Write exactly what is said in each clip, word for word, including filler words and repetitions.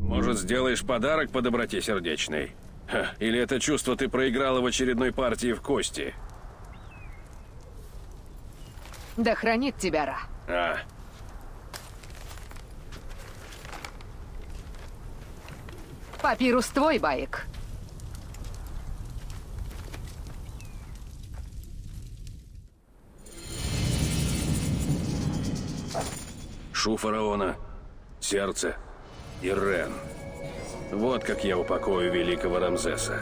Может, сделаешь подарок по доброте сердечной? Ха, или это чувство ты проиграла в очередной партии в кости? Да хранит тебя Ра. А, Папирус твой, Баек. шу фараона, сердце и Рен. Вот как я упокою великого Рамзеса.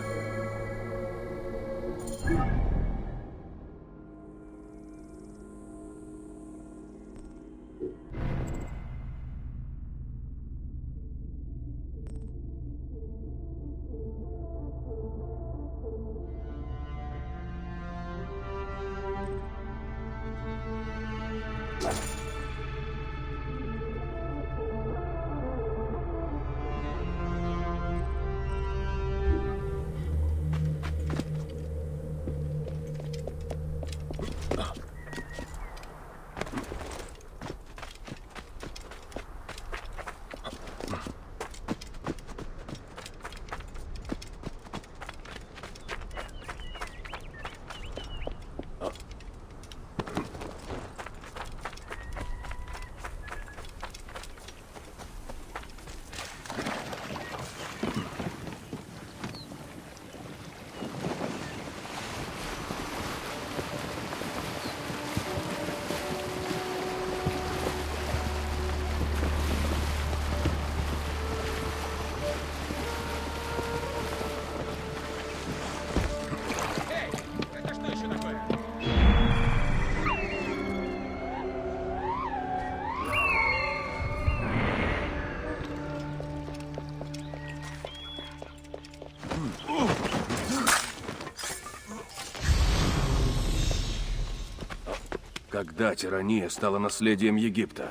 Когда тирания стала наследием Египта?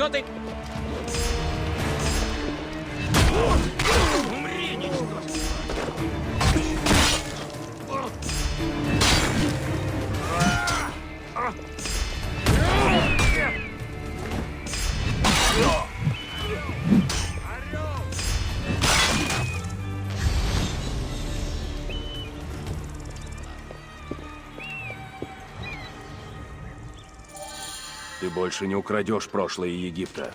Что ты? Умри, ничтожество! Ты больше не украдешь прошлое Египта.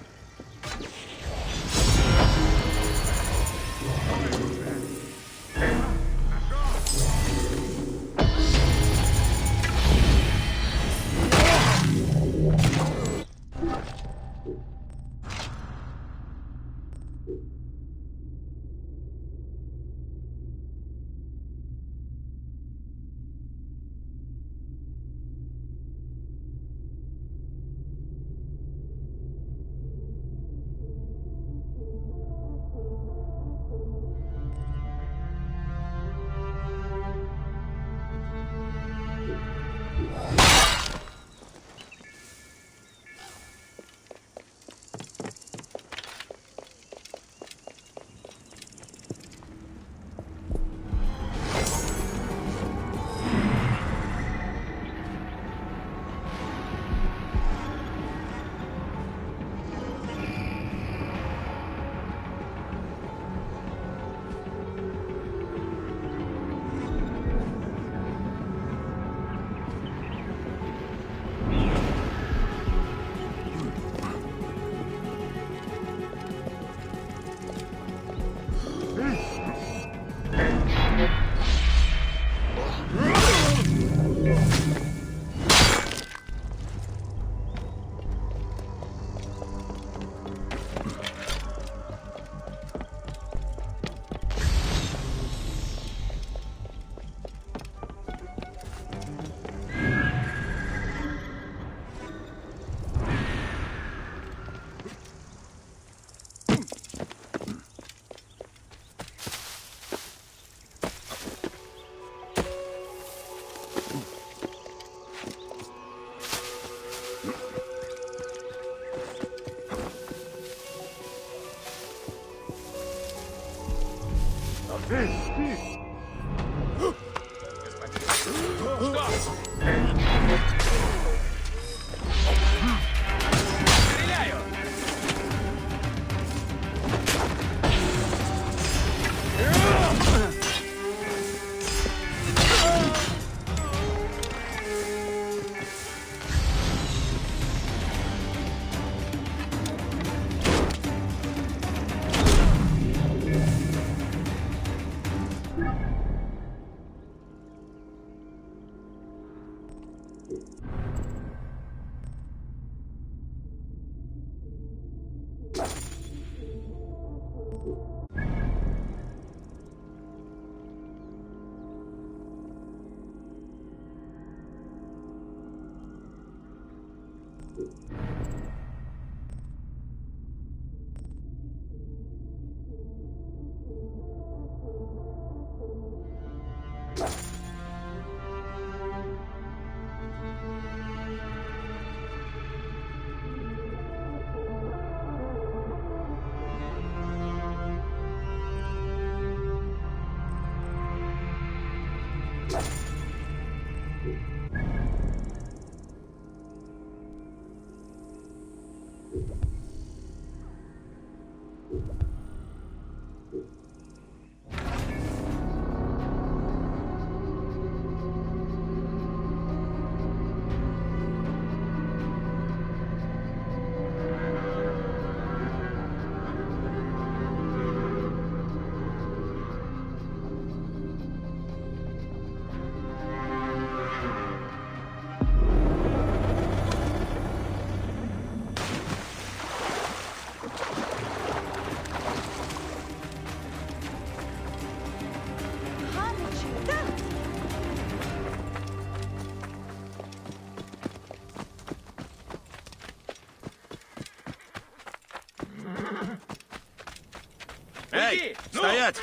Эй, стоять!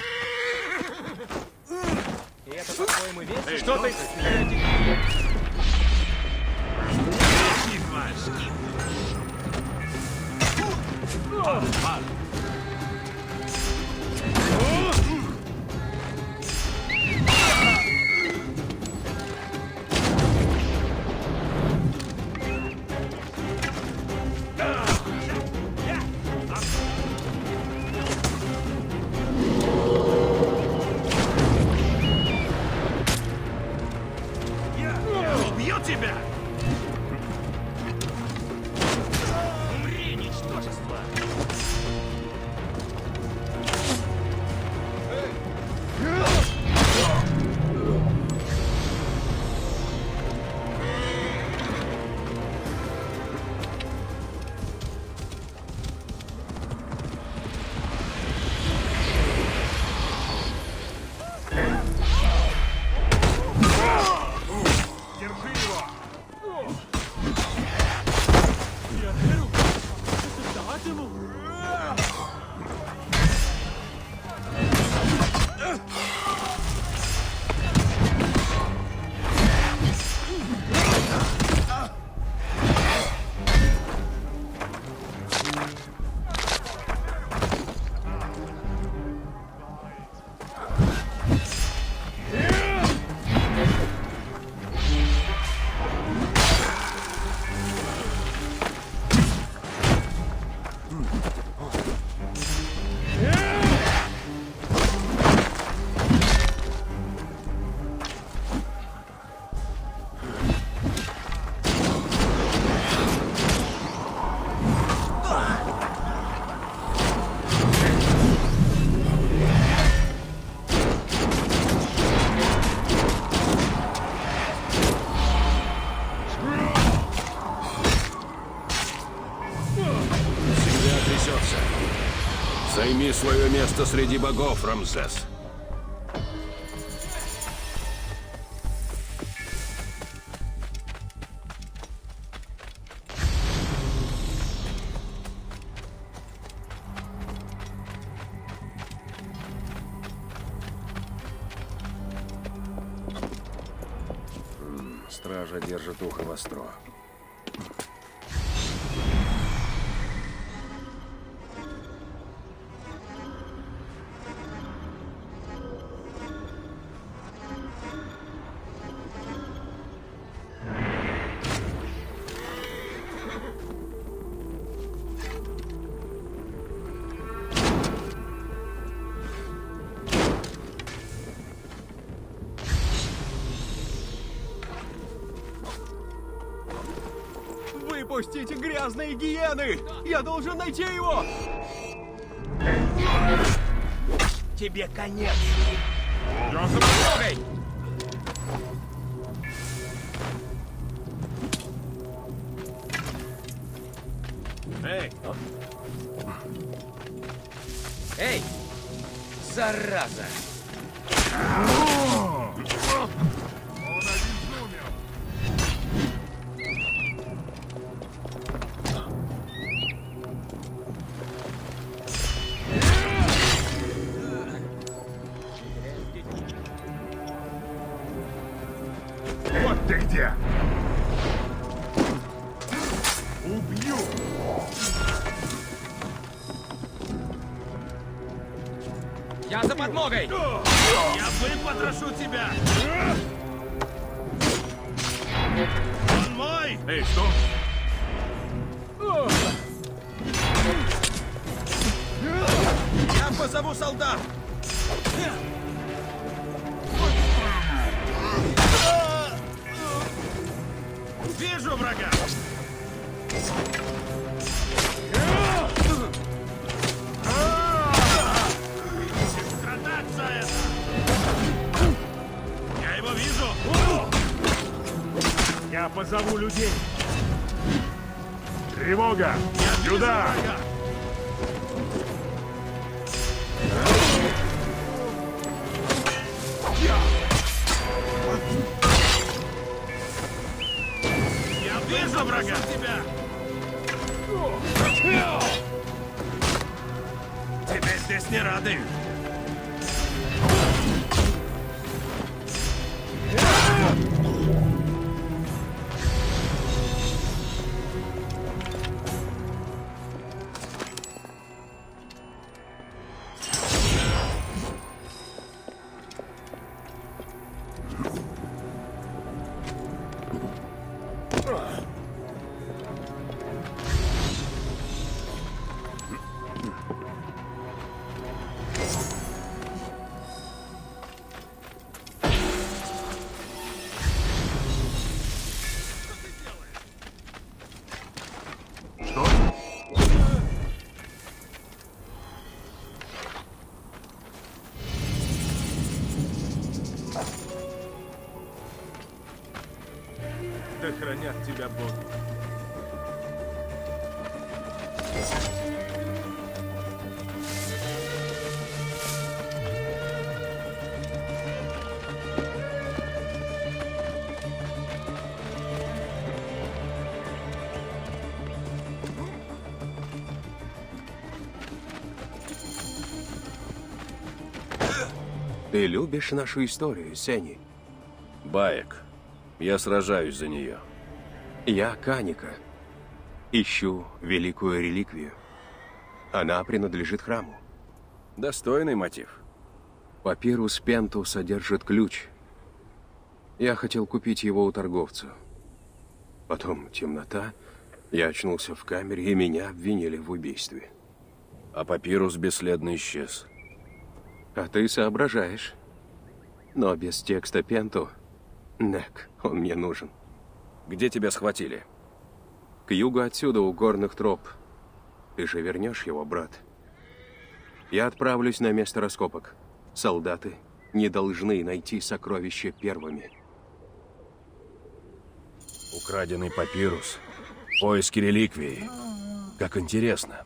И это, по-твоему, весело? Что ты? Убью тебя! Умри, ничтожество! Займи свое место среди богов, Рамзес. Стража держит ухо востро. Выпустите грязные гиены! Я должен найти его! Тебе конец! Джозеф, трогай! Эй! Эй! Зараза! Вот ты где! Убью! Я за подмогой! Я выпотрошу тебя! Он мой! Эй, что? Я позову солдат! Вижу врага! Страдать за это! Я его вижу! Я позову людей! Тревога! Я вижу Сюда! врага! Я вижу врага! Тебя! Тебе здесь не рады! Да хранят тебя боги. Ты любишь нашу историю, Сенни? Баек. Я сражаюсь за нее. Я Каника. Ищу великую реликвию. Она принадлежит храму. Достойный мотив. Папирус Пенту содержит ключ. Я хотел купить его у торговца. Потом темнота. Я очнулся в камере, и меня обвинили в убийстве. А папирус бесследно исчез. А ты соображаешь. Но без текста Пенту... Нек, он мне нужен. Где тебя схватили? К югу отсюда, у горных троп. Ты же вернешь его, брат. Я отправлюсь на место раскопок. Солдаты не должны найти сокровища первыми. Украденный папирус. Поиски реликвии. Как интересно.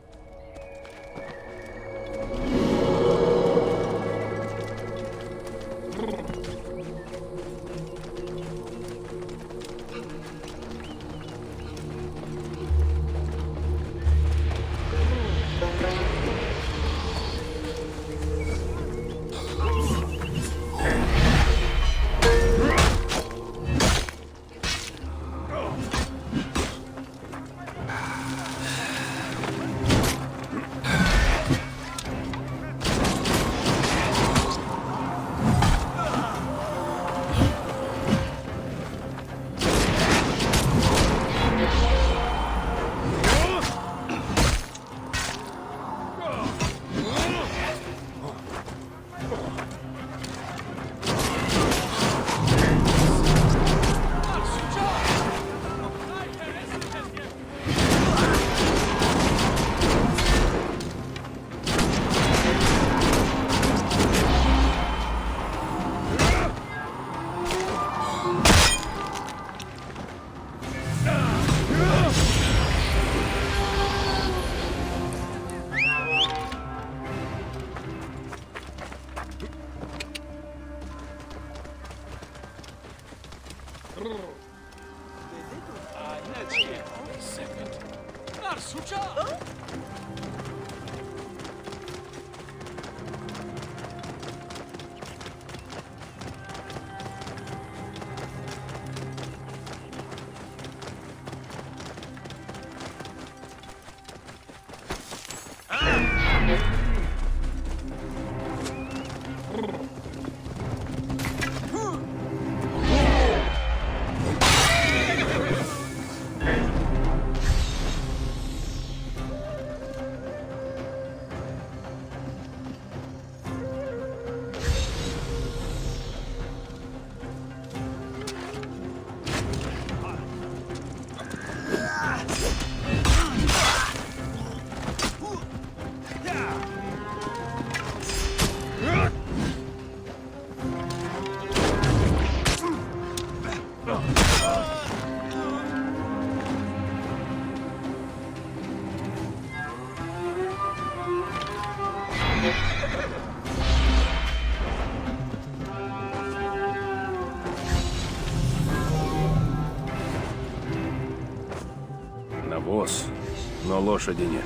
Навоз, но лошади нет.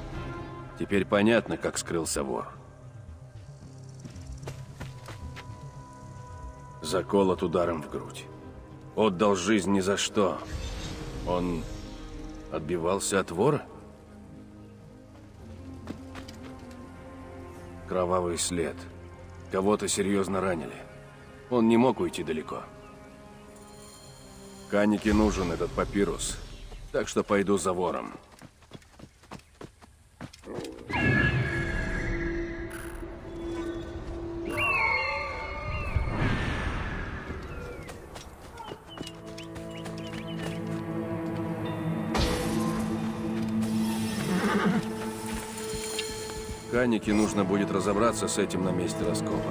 Теперь понятно, как скрылся вор. Заколот ударом в грудь. Отдал жизнь ни за что. Он отбивался от вора? Кровавый след. Кого-то серьезно ранили. Он не мог уйти далеко. Канике нужен этот папирус, так что пойду за вором. Канике нужно будет разобраться с этим на месте раскопок.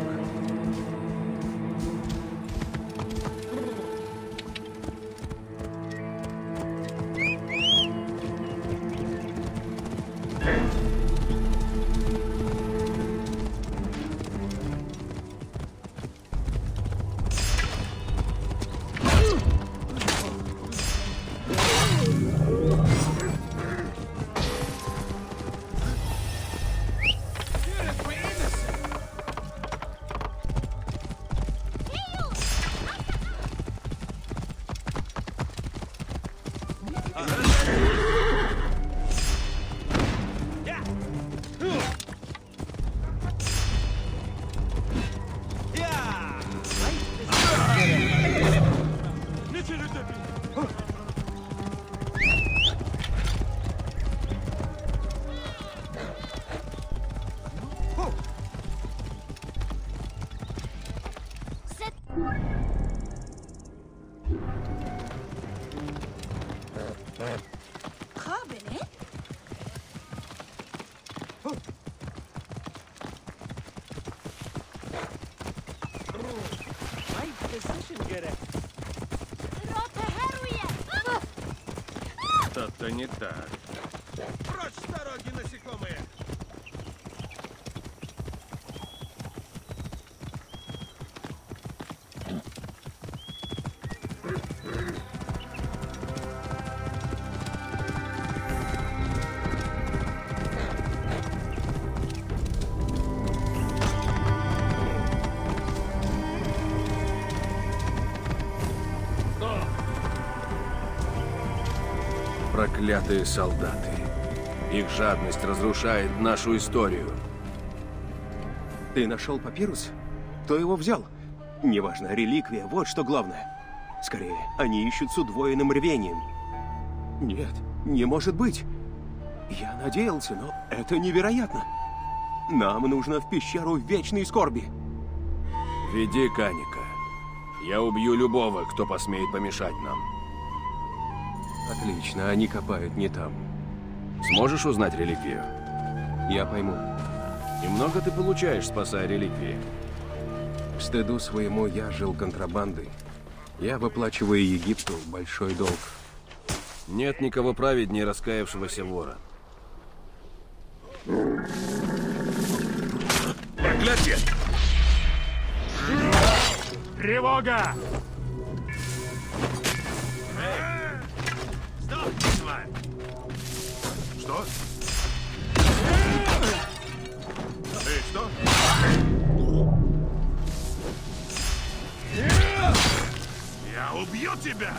قابلة؟ Что-то не так. Прочь с дороги, насекомые! Проклятые солдаты. Их жадность разрушает нашу историю. Ты нашел папирус? Кто его взял? Неважно, реликвия, вот что главное. Скорее, они ищут с удвоенным рвением. Нет, не может быть. Я надеялся, но это невероятно. Нам нужно в пещеру вечной скорби. Веди, Каника. Я убью любого, кто посмеет помешать нам. Отлично, они копают не там. Сможешь узнать реликвию? Я пойму. Немного ты получаешь, спасая реликвии. К стыду своему я жил контрабандой. Я выплачиваю Египту большой долг. Нет никого праведнее раскаявшегося вора. Проклятие! Тревога! Стоп, тварь! Что? Эй, что? Я убью тебя!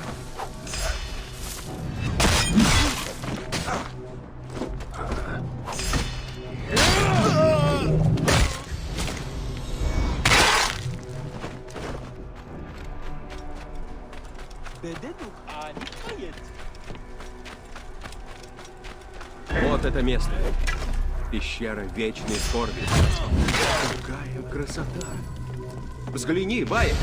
Вот это место. Пещера вечной скорби. Какая красота! Взгляни, Баек!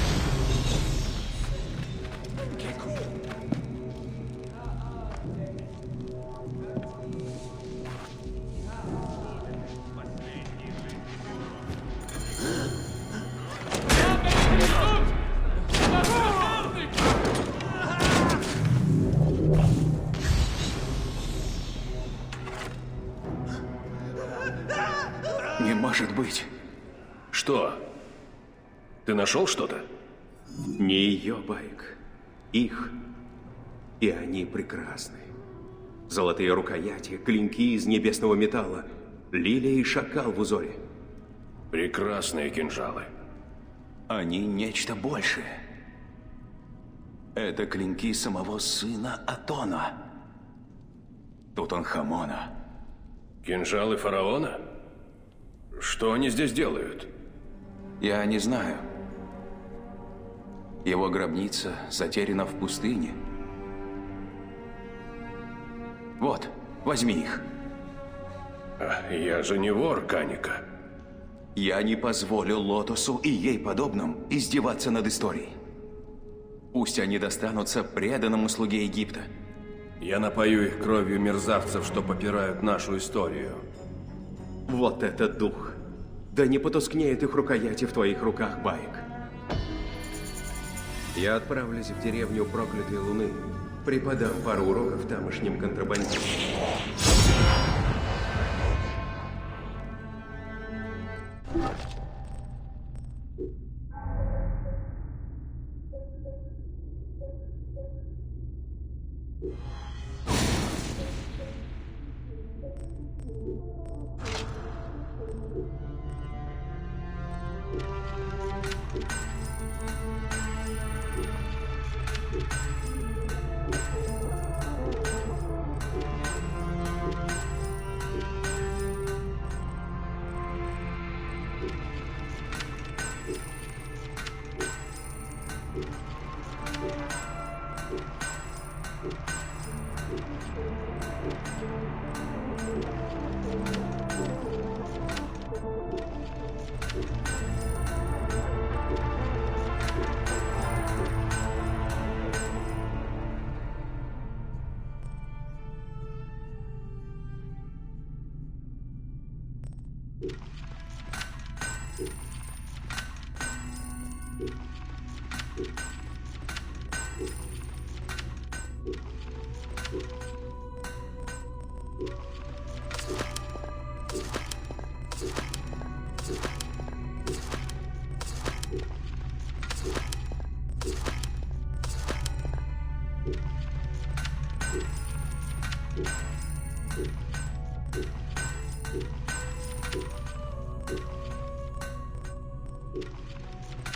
Не может быть. Что? Ты нашел что-то? Не ее, Баек. Их. И они прекрасны. Золотые рукояти, клинки из небесного металла, лилия и шакал в узоре. Прекрасные кинжалы. Они нечто большее. Это клинки самого сына Атона. Тутанхамона. Кинжалы фараона? Что они здесь делают? Я не знаю. Его гробница затеряна в пустыне. Вот, возьми их. А, я же не вор, Каника. Я не позволю Лотосу и ей подобным издеваться над историей. Пусть они достанутся преданному слуге Египта. Я напою их кровью мерзавцев, что попирают нашу историю. Вот это дух. Да не потускнеют их рукояти в твоих руках, Баек. Я отправлюсь в деревню Проклятой Луны. Преподам пару уроков тамошним контрабандистам.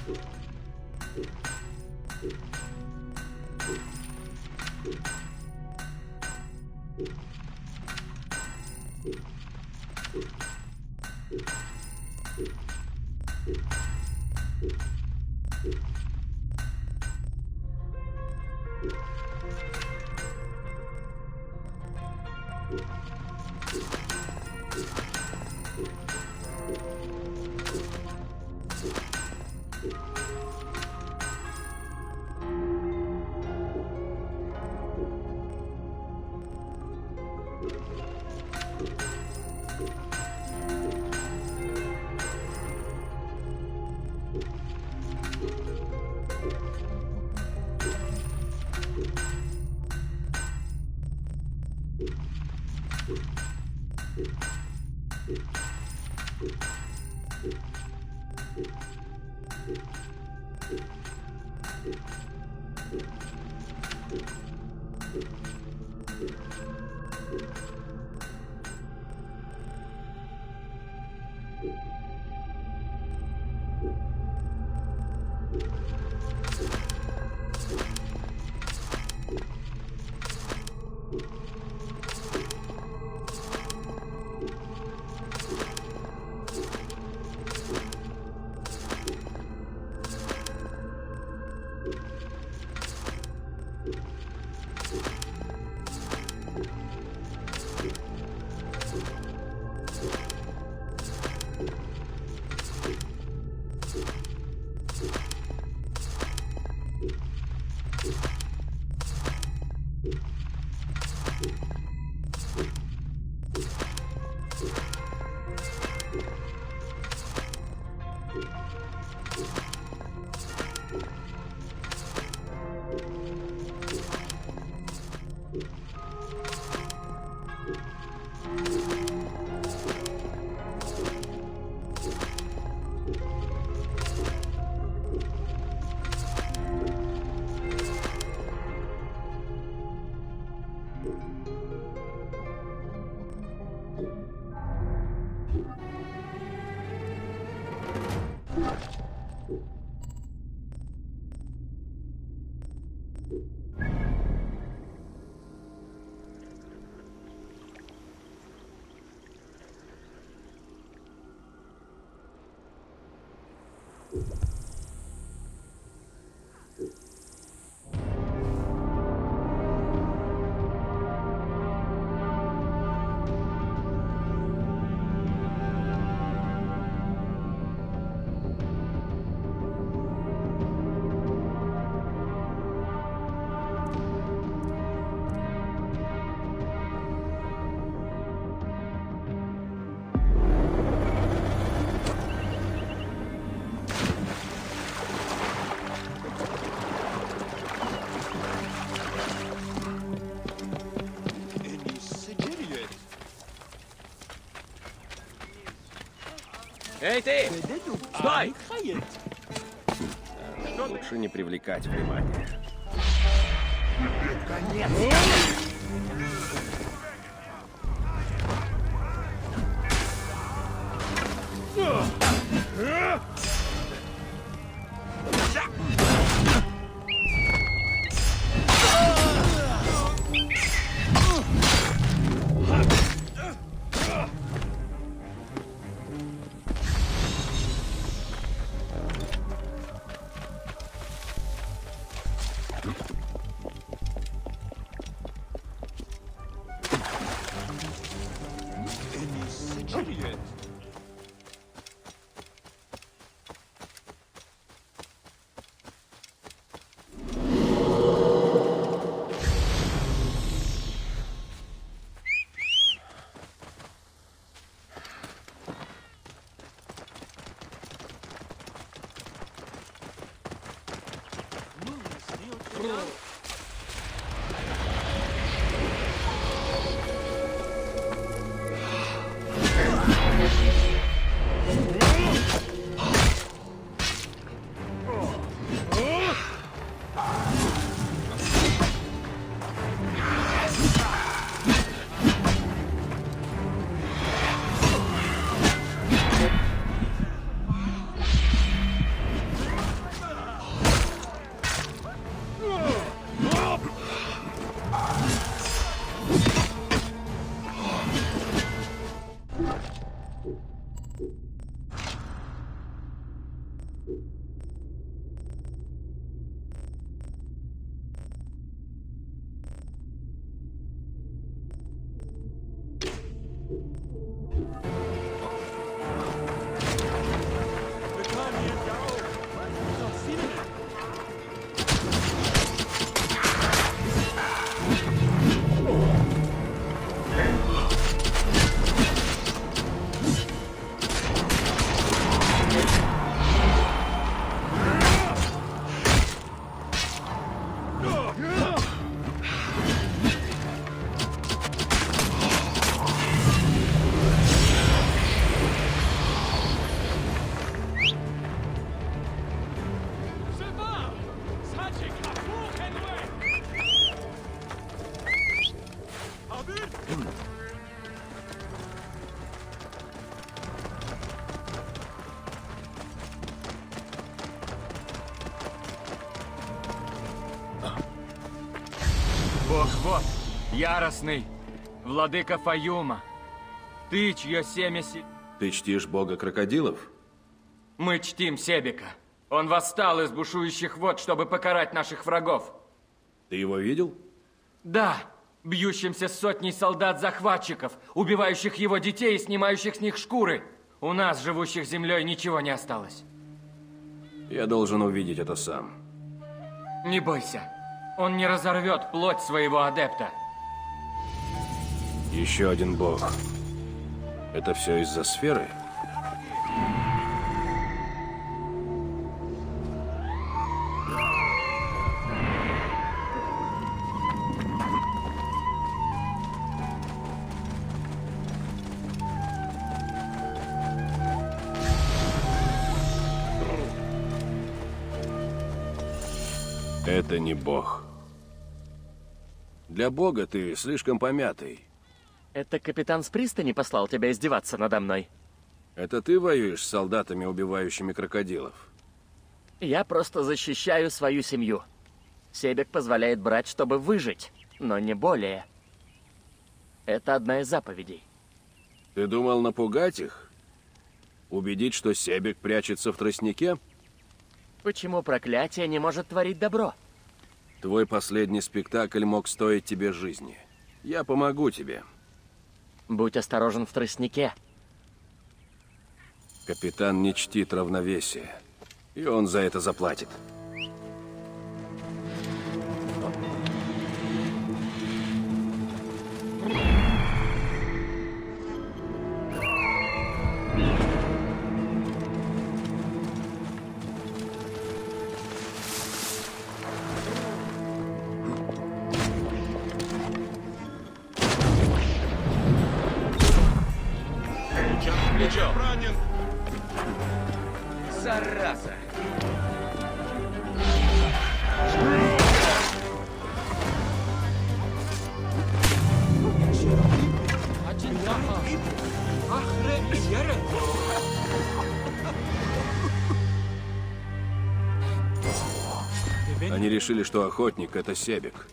Эй, ты! Стой! Лучше не привлекать внимания. Бог вот, яростный, владыка Фаюма. Ты, чье семя си... Ты чтишь бога крокодилов? Мы чтим Себека. Он восстал из бушующих вод, чтобы покарать наших врагов. Ты его видел? Да, бьющимся с сотней солдат-захватчиков, убивающих его детей и снимающих с них шкуры. У нас, живущих землей, ничего не осталось. Я должен увидеть это сам. Не бойся. Он не разорвет плоть своего адепта. Еще один бог. Это все из-за сферы? Это не бог. Для бога ты слишком помятый. Это капитан с пристани послал тебя издеваться надо мной? Это ты воюешь с солдатами, убивающими крокодилов? Я просто защищаю свою семью. Себек позволяет брать, чтобы выжить, но не более. Это одна из заповедей. Ты думал напугать их? Убедить, что Себек прячется в тростнике? Почему проклятие не может творить добро? Твой последний спектакль мог стоить тебе жизни. Я помогу тебе. Будь осторожен в тростнике. Капитан не чтит равновесие, и он за это заплатит. Плечо. Ранен. Зараза! Они решили, что охотник — это Себек.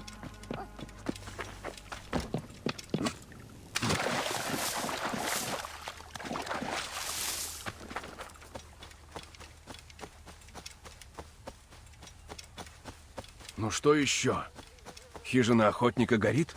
Ну что еще? Хижина охотника горит?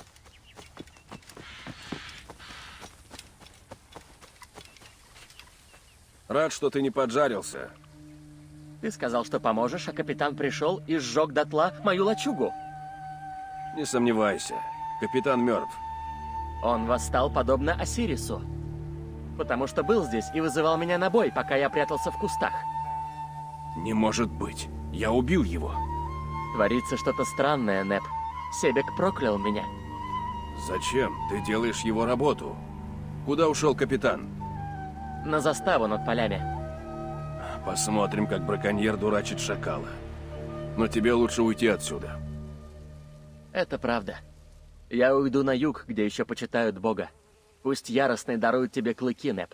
Рад, что ты не поджарился. Ты сказал, что поможешь, а капитан пришел и сжег дотла мою лачугу. Не сомневайся, капитан мертв. Он восстал подобно Осирису, потому что был здесь и вызывал меня на бой, пока я прятался в кустах. Не может быть. Я убил его. Творится что-то странное, Нэп. Себек проклял меня. Зачем? Ты делаешь его работу. Куда ушел капитан? На заставу над полями. Посмотрим, как браконьер дурачит шакала. Но тебе лучше уйти отсюда. Это правда. Я уйду на юг, где еще почитают Бога. Пусть яростный дарует тебе клыки, Нэп.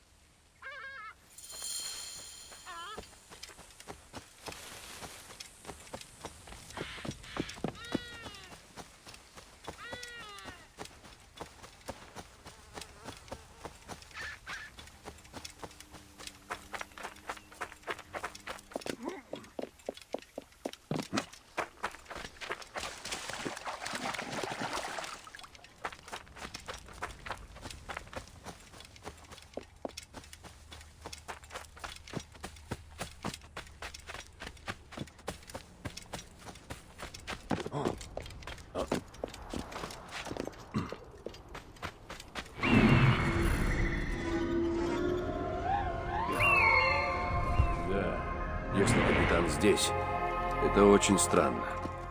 Если капитан здесь, это очень странно.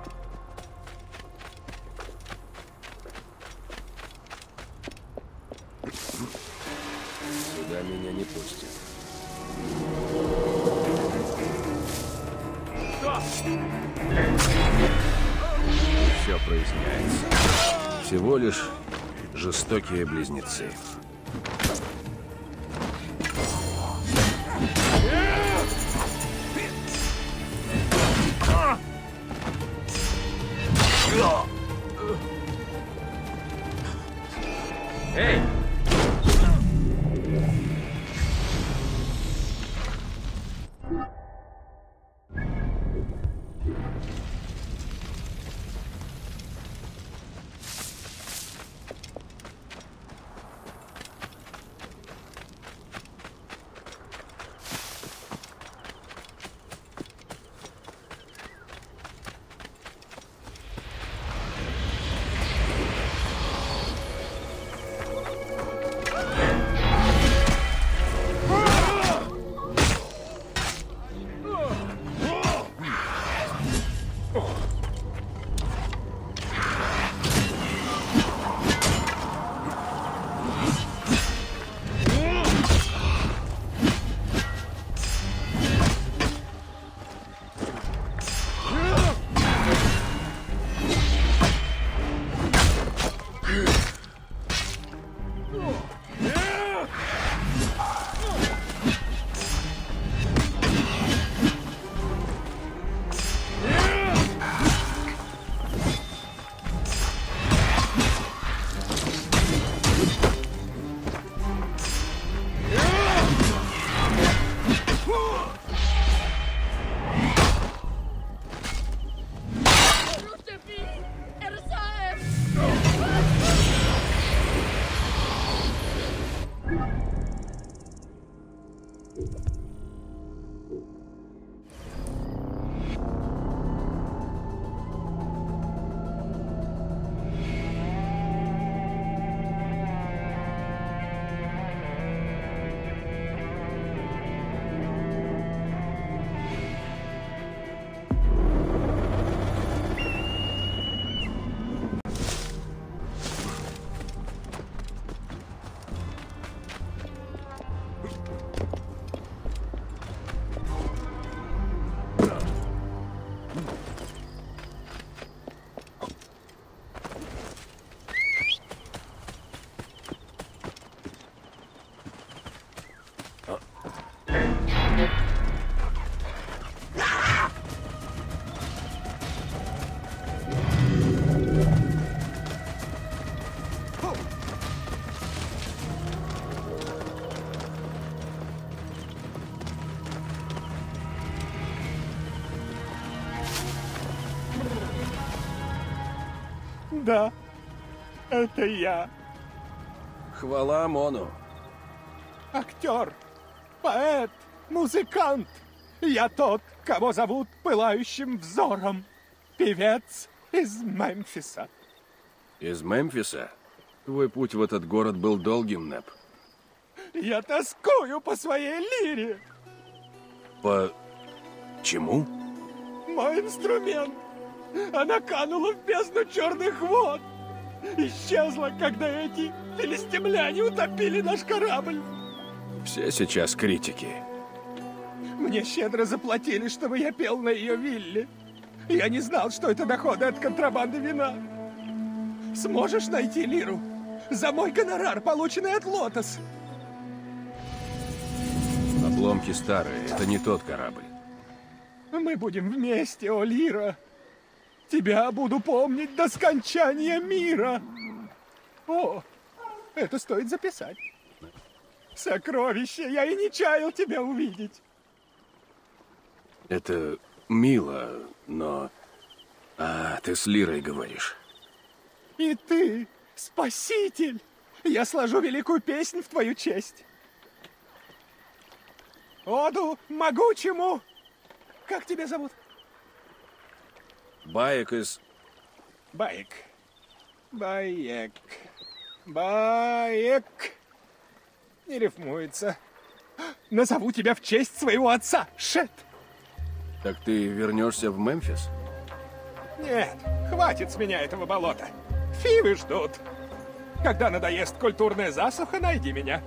Сюда меня не пустят. Все проясняется. Всего лишь жестокие близнецы. Эй! Да, это я. Хвала Мону. Актер, поэт, музыкант. Я тот, кого зовут Пылающим Взором. Певец из Мемфиса. Из Мемфиса? Твой путь в этот город был долгим, Нэп. Я тоскую по своей лире. По... чему? Мой инструмент. Она канула в бездну черных вод. Исчезла, когда эти филистимляне утопили наш корабль. Все сейчас критики. Мне щедро заплатили, чтобы я пел на ее вилле. Я не знал, что это доходы от контрабанды вина. Сможешь найти лиру? За мой гонорар, полученный от Лотос. Обломки старые, это не тот корабль. Мы будем вместе, о Лира. Тебя буду помнить до скончания мира. О, это стоит записать. Сокровище, я и не чаял тебя увидеть. Это мило, но... А, ты с Лирой говоришь. И ты, спаситель. Я сложу великую песнь в твою честь. Оду могучему. Как тебя зовут? Баек из... Баек. Баек. Баек. Не рифмуется. Назову тебя в честь своего отца, Шет. Так ты вернешься в Мемфис? Нет, хватит с меня этого болота. Фивы ждут. Когда надоест культурная засуха, найди меня.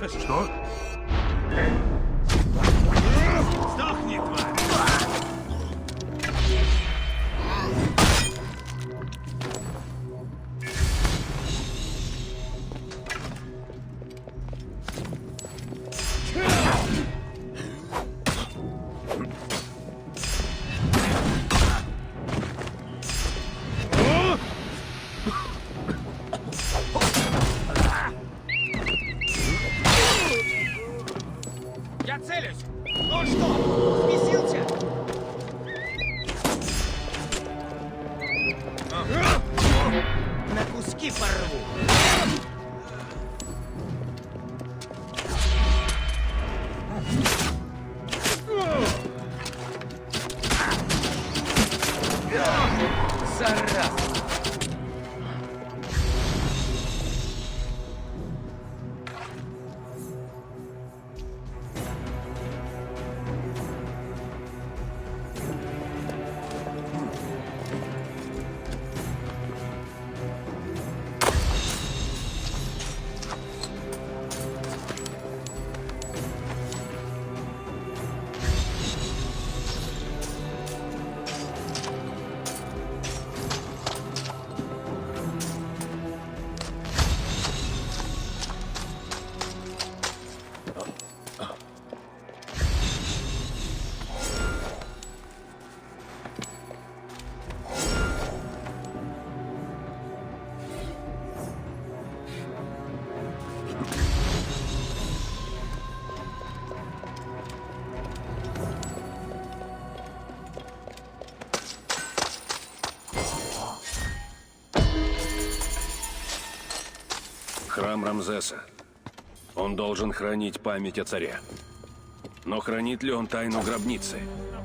есть. Что? Сдохни, тварь! Я целюсь! Ну что, взбесился? На куски порву! Зараза! Храм Рамзеса. Он должен хранить память о царе. Но хранит ли он тайну гробницы?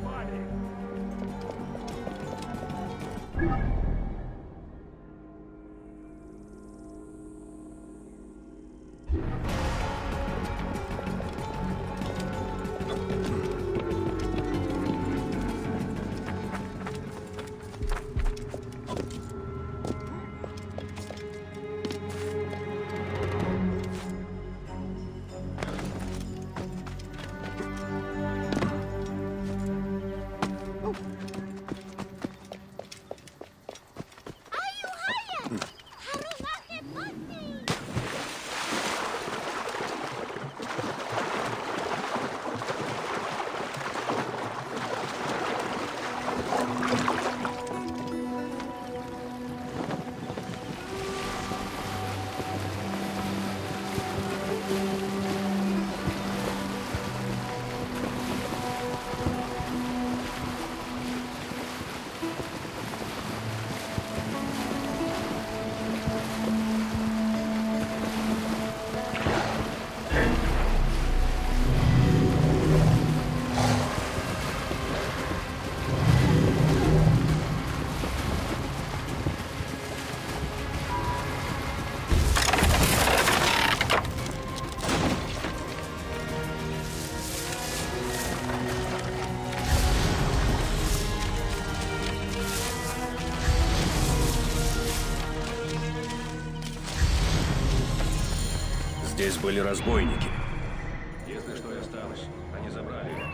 Здесь были разбойники. Если что и осталось, они забрали это.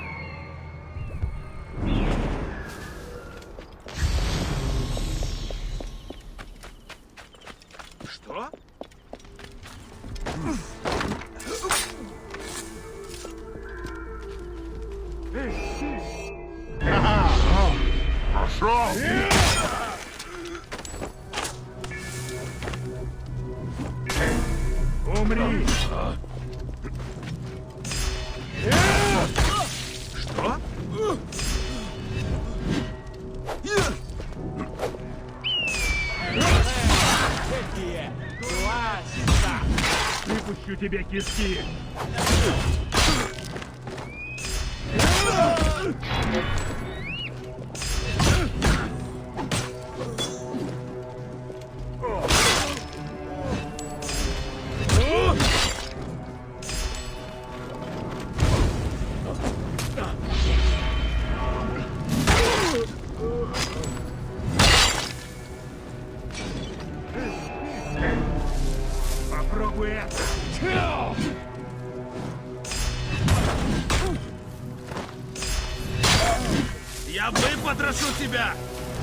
Что? Пошел! Умри! Что? Выпущу тебе кишки! Попробуй это! Я выпотрошу тебя!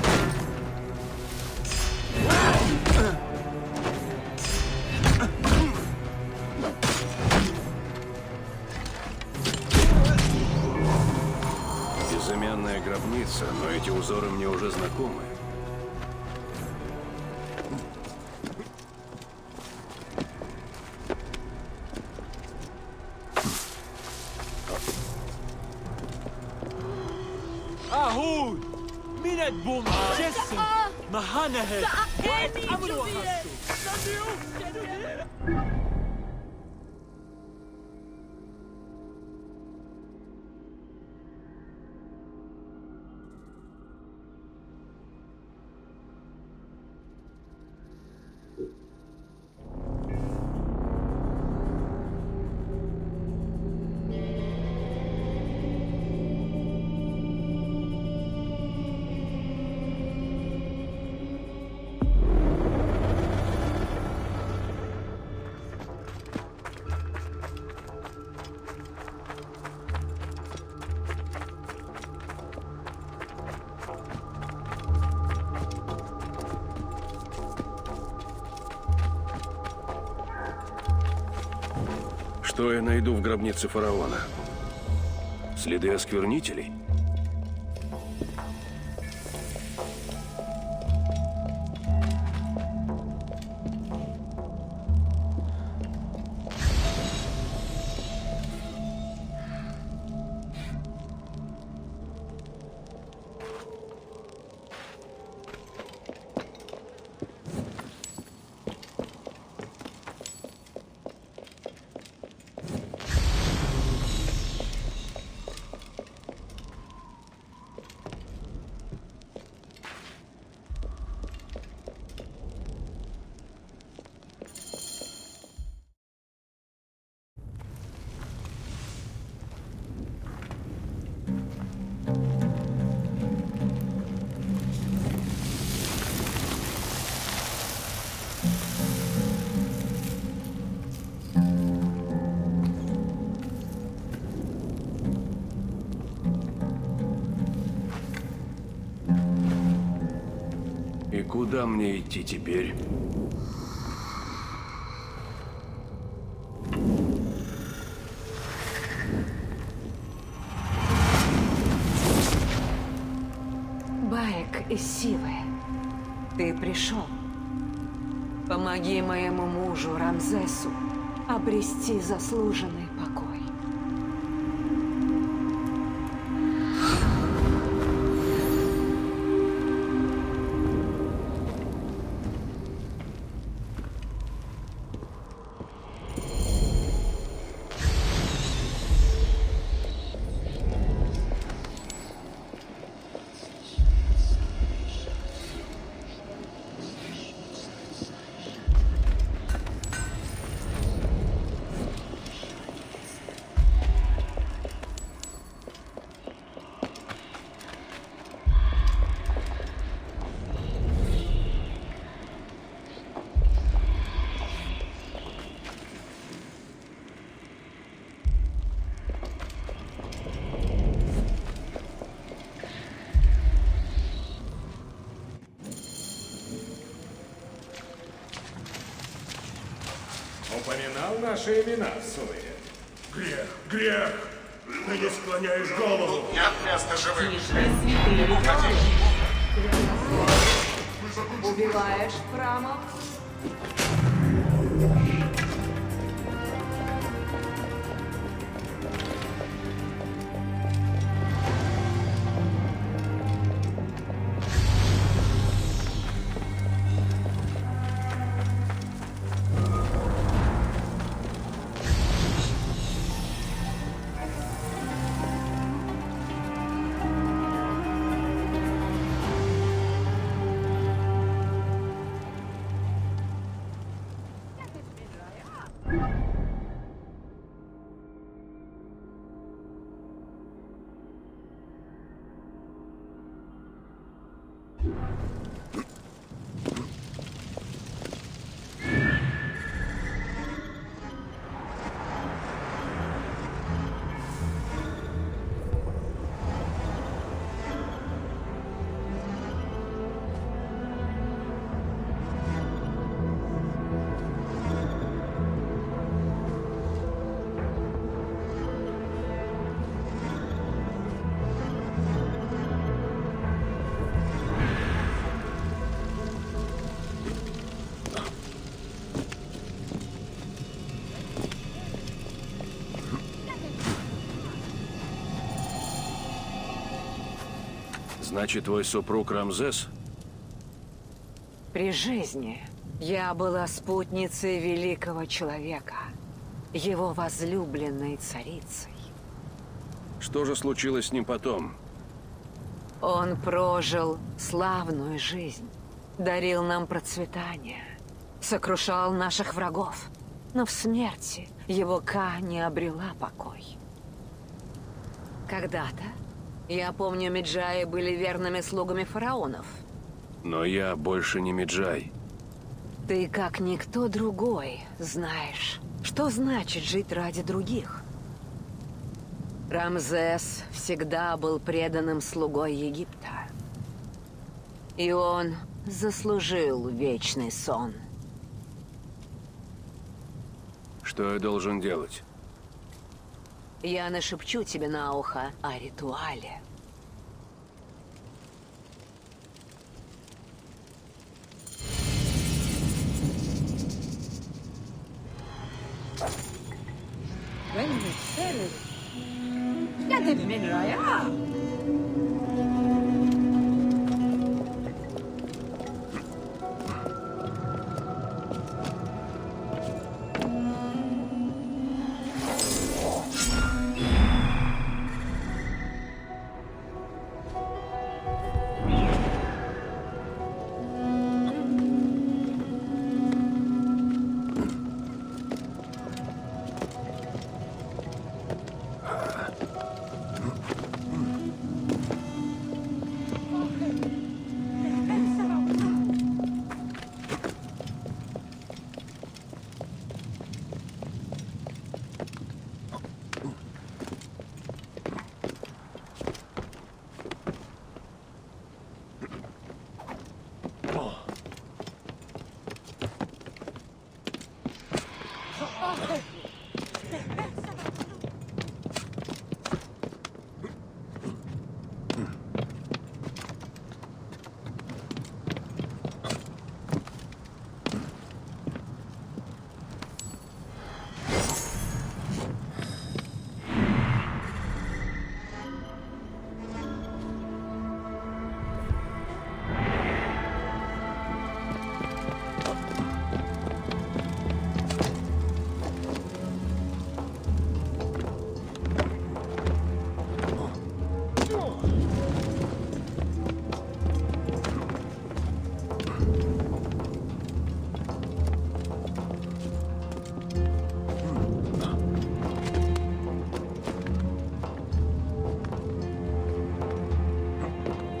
Безымянная гробница, но эти узоры мне уже знакомы. أهود من البوم جسم مهانه عمل وحشو Что я найду в гробнице фараона? Следы осквернителей? И куда мне идти теперь? Баек из Сивы, ты пришел. Помоги моему мужу Рамзесу обрести заслуженный покой. Упоминал наши имена, сударь. Грех, грех! Ты не склоняешь голову! Нет места живым! Убиваешь в храмах? Значит, твой супруг Рамзес? При жизни я была спутницей великого человека, его возлюбленной царицей. Что же случилось с ним потом? Он прожил славную жизнь, дарил нам процветание, сокрушал наших врагов, но в смерти его Ка не обрела покой. Когда-то, я помню, Меджаи были верными слугами фараонов. Но я больше не Меджай. Ты, как никто другой, знаешь, что значит жить ради других. Рамзес всегда был преданным слугой Египта. И он заслужил вечный сон. Что я должен делать? Я нашепчу тебе на ухо о ритуале.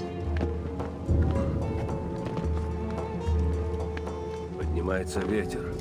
Поднимается ветер.